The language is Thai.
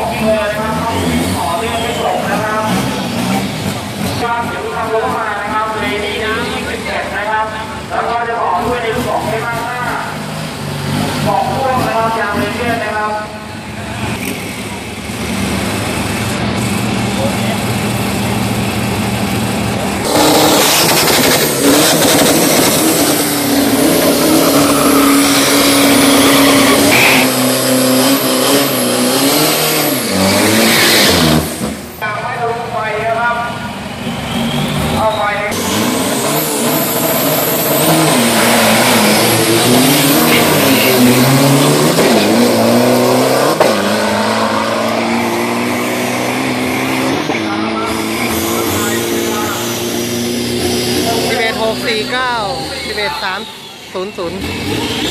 ของเรือนะครับต้องขอเรือไม่ส่งนะครับการเดี๋ยวทำรถมานะครับเลดี้นะ27นะครับแล้วก็จะบอกด้วยในลูกบอกให้มากหน้าบอกพวกนะครับยางเลเยอร์นะครับ 11 649 11 300